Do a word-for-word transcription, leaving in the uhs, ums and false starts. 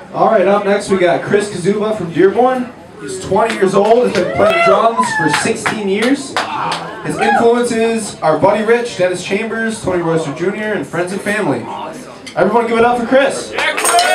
All right, up next we got Chris Kazuba from Dearborn. He's twenty years old, has been playing drums for sixteen years. His influences are Buddy Rich, Dennis Chambers, Tony Royster Junior, and friends and family. Everyone give it up for Chris.